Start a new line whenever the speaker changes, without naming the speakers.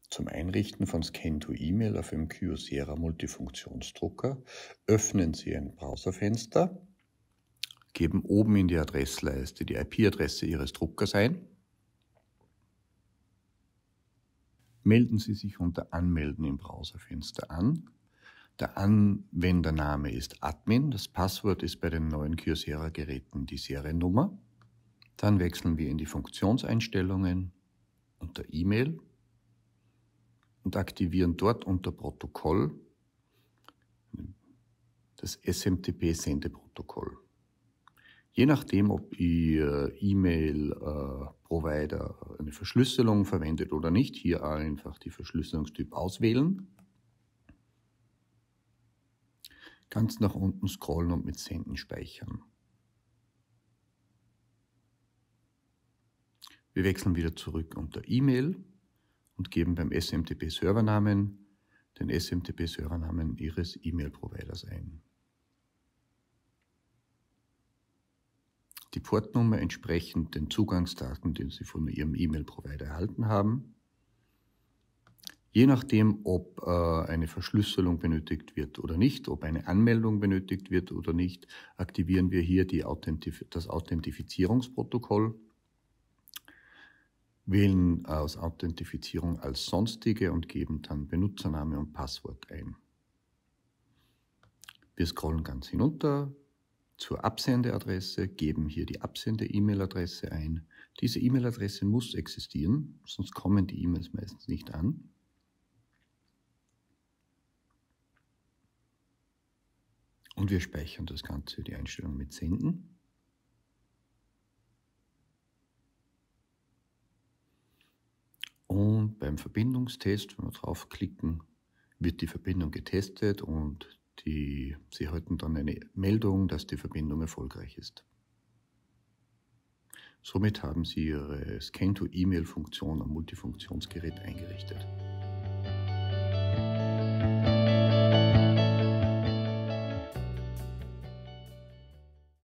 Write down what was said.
Zum Einrichten von Scan-to-E-Mail auf einem Kyocera Multifunktionsdrucker öffnen Sie ein Browserfenster, geben oben in die Adressleiste die IP-Adresse Ihres Druckers ein, melden Sie sich unter Anmelden im Browserfenster an. Der Anwendername ist Admin, das Passwort ist bei den neuen Kyocera-Geräten die Seriennummer. Dann wechseln wir in die Funktionseinstellungen unter E-Mail und aktivieren dort unter Protokoll das SMTP-Sendeprotokoll. Je nachdem, ob Ihr E-Mail-Provider eine Verschlüsselung verwendet oder nicht, hier einfach die Verschlüsselungstyp auswählen. Ganz nach unten scrollen und mit Senden speichern. Wir wechseln wieder zurück unter E-Mail und geben beim SMTP-Servernamen den SMTP-Servernamen Ihres E-Mail-Providers ein. Die Portnummer entsprechend den Zugangsdaten, den Sie von Ihrem E-Mail-Provider erhalten haben. Je nachdem, ob eine Verschlüsselung benötigt wird oder nicht, ob eine Anmeldung benötigt wird oder nicht, aktivieren wir hier das Authentifizierungsprotokoll, wählen aus Authentifizierung als Sonstige und geben dann Benutzername und Passwort ein. Wir scrollen ganz hinunter zur Absendeadresse, geben hier die Absende-E-Mail-Adresse ein. Diese E-Mail-Adresse muss existieren, sonst kommen die E-Mails meistens nicht an. Und wir speichern das Ganze, die Einstellung mit Senden. Und beim Verbindungstest, wenn wir draufklicken, wird die Verbindung getestet und Sie erhalten dann eine Meldung, dass die Verbindung erfolgreich ist. Somit haben Sie Ihre Scan-to-E-Mail-Funktion am Multifunktionsgerät eingerichtet.